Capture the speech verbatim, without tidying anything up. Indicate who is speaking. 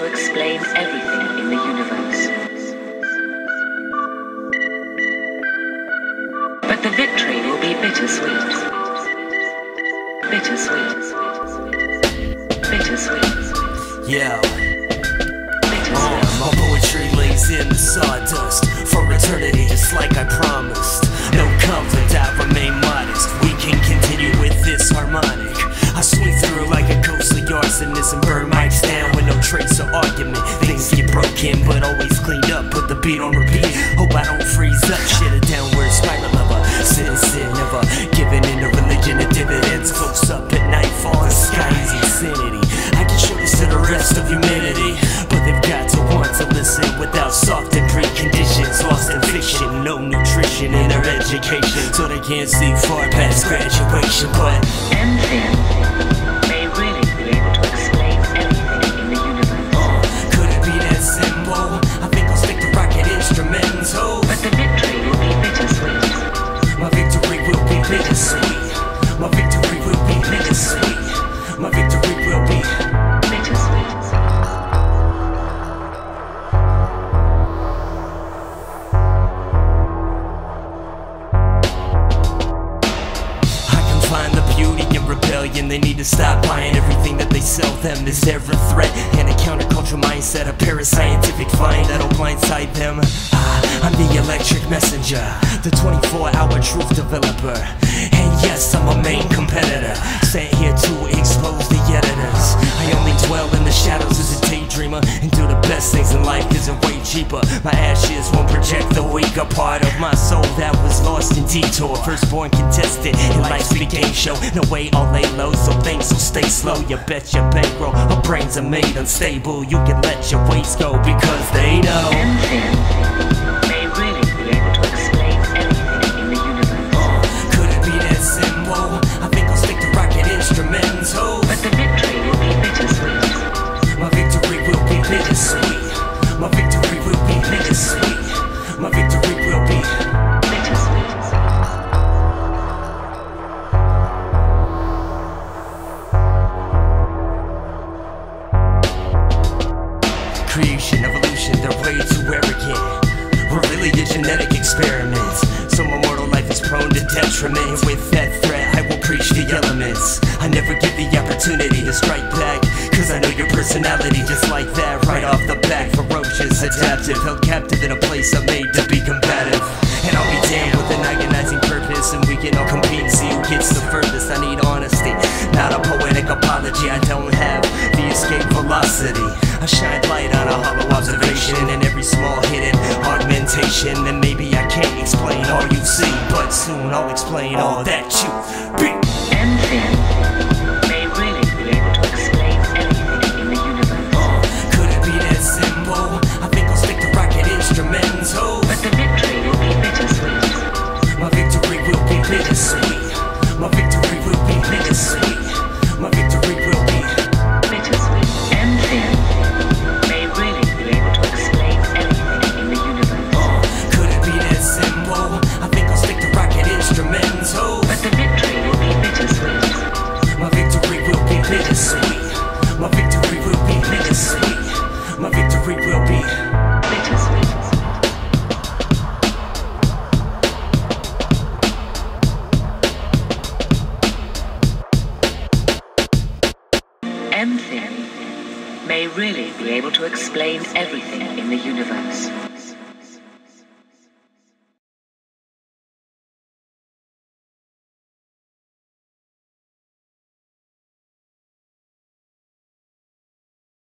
Speaker 1: to explain everything in the universe. But the victory will be bittersweet. Bittersweet. Bittersweet.
Speaker 2: Yeah.
Speaker 1: Bittersweet.
Speaker 2: Uh, my poetry lays in the sawdust for eternity, just like I promised. No conflict, I remain modest. We can continue with this harmonic. I swing through like a ghostly arsonist and burn mics down with no trace or argument. Things get broken, but always cleaned up. Put the beat on repeat. Hope I don't freeze up. Shit, a downward spiral of a sin, sin, never giving in to religion and dividends. Close up at nightfall, the sky is insanity. I can show this to the rest of humanity, but they've got to want to listen without soft and preconditions. Lost in fiction, no nutrition in their education, so they can't see far past graduation. But
Speaker 1: Anything may really be able to explain everything in the universe.
Speaker 2: uh, could it be that simple? I think I'll stick to rocket instrumental.
Speaker 1: But the victory will be bittersweet.
Speaker 2: My victory will be bittersweet. My victory will be bittersweet. My victory will be
Speaker 1: Bittersweet.
Speaker 2: find the beauty in rebellion. They need to stop buying everything that they sell them. Is there a threat and a counterculture mindset, a parascientific find that'll blindside them? Ah, I'm the electric messenger, the twenty-four hour truth developer. And yes, I'm a main competitor, sent here to expose the editors. I only dwell in the shadows as a daydreamer, and do the best things in life cause they're way cheaper. My ashes won't project the weaker part of my soul that was lost in detour. Firstborn contestant in life's big game show. No way I'll lay low, so things will stay slow. You bet your bankroll, our brains are made unstable. You can let your weights go because they know
Speaker 1: Anything may really be able to explain everything in the universe.
Speaker 2: uh, could it be that simple? I think I'll stick to rocket instrumental.
Speaker 1: But the victory will be bittersweet.
Speaker 2: My victory will be bittersweet. My victory will be bittersweet. My victory will be
Speaker 1: Bittersweet.
Speaker 2: creation, evolution, they're way too arrogant. We're really a genetic experiment, so my mortal life is prone to detriment. With that threat, I will preach the elements. I never get the opportunity to strike back, cause I know your personality just like that. Right off the bat, ferocious, adaptive, held captive in a place I'm made to be combative. And I'll be damned with an agonizing purpose, and we can all compete and see who gets the furthest. I need honesty, not a poetic apology. I don't have the escape velocity. I shine light on a hollow observation, and every small hidden augmentation. And maybe I can't explain all you see, but soon I'll explain all that you be.
Speaker 1: Anything may really be able to explain everything in the universe.
Speaker 2: Uh, could it be that simple? I think I'll stick to rocket instrumental.
Speaker 1: But the victory will be bittersweet.
Speaker 2: My victory will be bittersweet. My victory will be bittersweet. My victory will be
Speaker 1: Bittersweet. Anything may really be able to explain everything in the universe.
Speaker 2: uh, could it be that simple? I think I'll stick to rocket instrumental.
Speaker 1: But the victory will be bittersweet.
Speaker 2: My victory will be bittersweet. My victory will be bittersweet. My victory will be
Speaker 1: Bittersweet. M theory may really be able to explain everything in the universe.